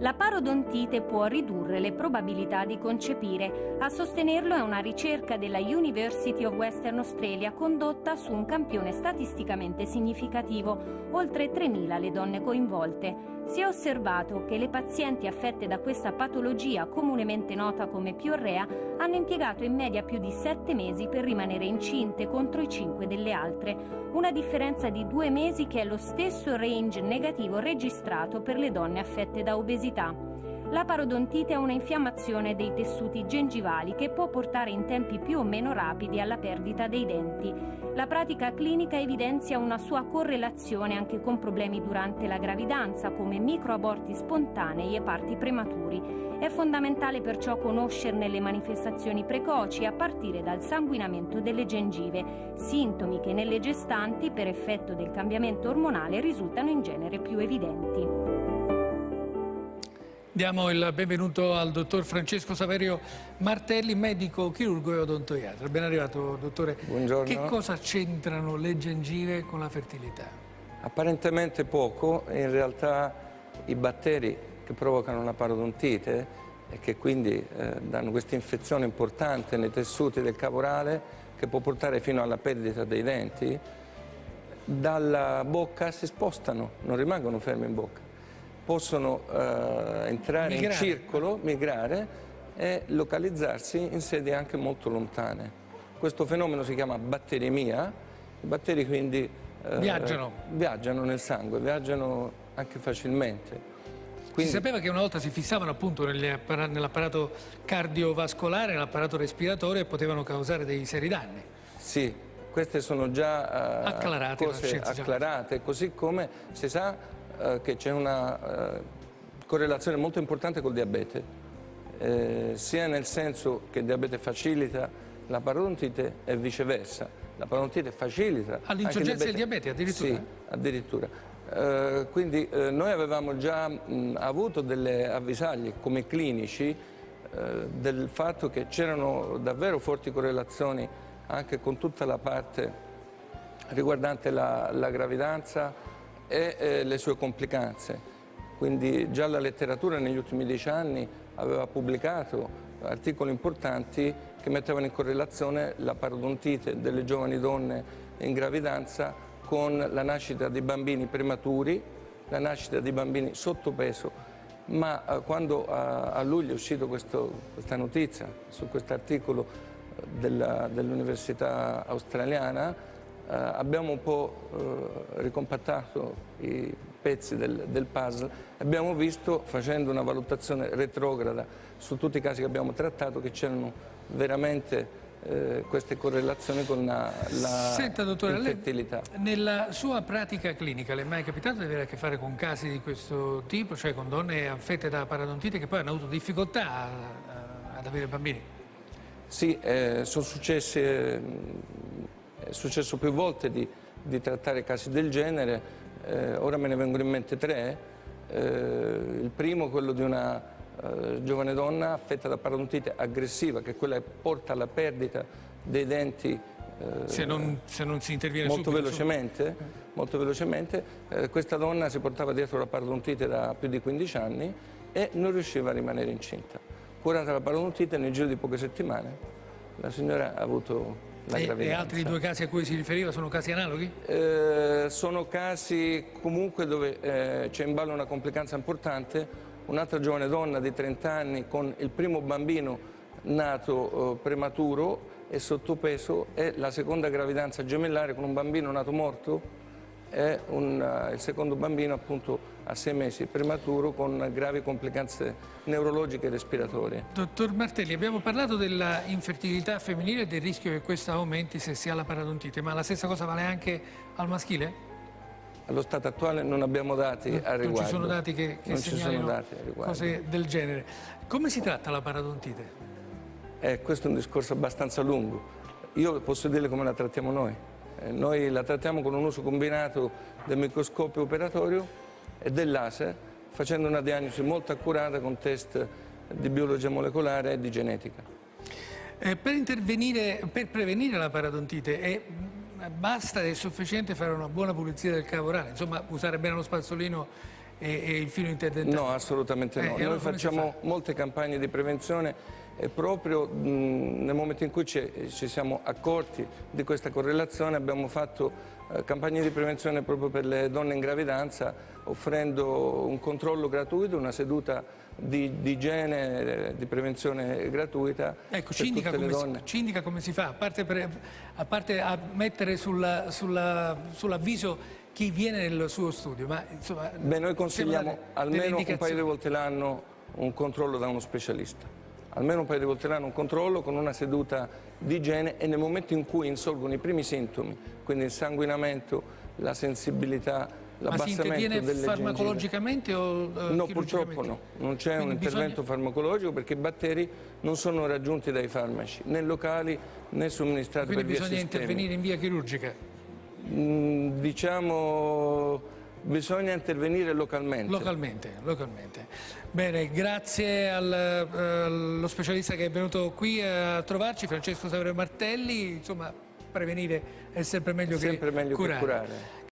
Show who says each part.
Speaker 1: La parodontite può ridurre le probabilità di concepire. A sostenerlo è una ricerca della University of Western Australia condotta su un campione statisticamente significativo, oltre 3.000 le donne coinvolte. Si è osservato che le pazienti affette da questa patologia, comunemente nota come piorrea, hanno impiegato in media più di 7 mesi per rimanere incinte contro i 5 delle altre, una differenza di 2 mesi che è lo stesso range negativo registrato per le donne affette da obesità. La parodontite è una infiammazione dei tessuti gengivali che può portare in tempi più o meno rapidi alla perdita dei denti. La pratica clinica evidenzia una sua correlazione anche con problemi durante la gravidanza, come microaborti spontanei e parti prematuri. È fondamentale perciò conoscerne le manifestazioni precoci a partire dal sanguinamento delle gengive, sintomi che nelle gestanti, per effetto del cambiamento ormonale, risultano in genere più evidenti.
Speaker 2: Diamo il benvenuto al dottor Francesco Saverio Martelli, medico chirurgo e odontoiatra. Ben arrivato, dottore.
Speaker 3: Buongiorno.
Speaker 2: Che cosa c'entrano le gengive con la fertilità?
Speaker 3: Apparentemente poco, in realtà i batteri che provocano la parodontite e che quindi danno questa infezione importante nei tessuti del cavo orale che può portare fino alla perdita dei denti, dalla bocca si spostano, non rimangono fermi in bocca. Possono entrare in circolo, migrare e localizzarsi in sedi anche molto lontane. Questo fenomeno si chiama batteriemia. I batteri quindi viaggiano nel sangue, viaggiano anche facilmente.
Speaker 2: Quindi, si sapeva che una volta si fissavano appunto nell'apparato cardiovascolare, nell'apparato respiratorio e potevano causare dei seri danni.
Speaker 3: Sì, queste sono già cose acclarate, così come si sa che c'è una correlazione molto importante col diabete, sia nel senso che il diabete facilita la parodontite e viceversa. La parodontite facilita
Speaker 2: all'insorgenza del diabete addirittura?
Speaker 3: Sì, addirittura. Quindi noi avevamo già avuto delle avvisaglie come clinici del fatto che c'erano davvero forti correlazioni anche con tutta la parte riguardante la gravidanza e le sue complicanze. Quindi già la letteratura negli ultimi 10 anni aveva pubblicato articoli importanti che mettevano in correlazione la parodontite delle giovani donne in gravidanza con la nascita di bambini prematuri, la nascita di bambini sottopeso. Ma quando a luglio è uscita questa notizia su questo articolo dell'Università australiana, abbiamo un po' ricompattato i pezzi del puzzle e abbiamo visto, facendo una valutazione retrograda su tutti i casi che abbiamo trattato, che c'erano veramente queste correlazioni con la infertilità.
Speaker 2: Nella sua pratica clinica le è mai capitato di avere a che fare con casi di questo tipo, cioè con donne affette da parodontite che poi hanno avuto difficoltà ad avere bambini?
Speaker 3: Sì, sono successe. È successo più volte di trattare casi del genere, ora me ne vengono in mente 3. Il primo, quello di una giovane donna affetta da parodontite aggressiva, che è quella che porta alla perdita dei denti
Speaker 2: se non si interviene
Speaker 3: molto velocemente. Questa donna si portava dietro la parodontite da più di 15 anni e non riusciva a rimanere incinta. Curata la parodontite, nel giro di poche settimane la signora ha avuto la gravidanza.
Speaker 2: E altri 2 casi a cui si riferiva sono casi analoghi?
Speaker 3: Sono casi comunque dove c'è in ballo una complicanza importante. Un'altra giovane donna di 30 anni con il primo bambino nato prematuro e sottopeso e la seconda gravidanza gemellare con un bambino nato morto e il secondo bambino appunto a 6 mesi prematuro con gravi complicanze neurologiche e respiratorie.
Speaker 2: Dottor Martelli, abbiamo parlato della infertilità femminile e del rischio che questa aumenti se si ha la parodontite, ma la stessa cosa vale anche al maschile?
Speaker 3: Allo stato attuale non abbiamo dati a riguardo.
Speaker 2: Non ci sono dati che segnalino cose del genere. Come si tratta la parodontite?
Speaker 3: Questo è un discorso abbastanza lungo. Io posso dire come la trattiamo noi. Noi la trattiamo con un uso combinato del microscopio operatorio e del laser, facendo una diagnosi molto accurata con test di biologia molecolare e di genetica.
Speaker 2: Per prevenire la parodontite basta, è sufficiente fare una buona pulizia del cavo orale, insomma usare bene lo spazzolino e il filo interdentale?
Speaker 3: No, assolutamente no.
Speaker 2: Allora
Speaker 3: noi facciamo
Speaker 2: fa?
Speaker 3: molte campagne di prevenzione e proprio nel momento in cui ci siamo accorti di questa correlazione abbiamo fatto campagne di prevenzione proprio per le donne in gravidanza, offrendo un controllo gratuito, una seduta di igiene, di prevenzione gratuita.
Speaker 2: Ecco,
Speaker 3: ci
Speaker 2: indica come si fa, a parte a mettere sull'avviso chi viene nel suo studio. Ma, insomma,
Speaker 3: beh, noi consigliamo almeno un paio di volte l'anno un controllo da uno specialista. Almeno un paio di volte l'anno un controllo con una seduta di igiene, e nel momento in cui insorgono i primi sintomi, quindi il sanguinamento, la sensibilità, l'abbassamento delle gengive.
Speaker 2: Ma si interviene farmacologicamente o
Speaker 3: no, purtroppo no, non c'è un intervento farmacologico perché i batteri non sono raggiunti dai farmaci, né locali né somministrati per via sistemica.
Speaker 2: Quindi bisogna intervenire in via chirurgica?
Speaker 3: Diciamo, bisogna intervenire localmente.
Speaker 2: Localmente. Bene, grazie allo specialista che è venuto qui a trovarci, Francesco Saverio Martelli. Insomma, prevenire è sempre meglio che curare.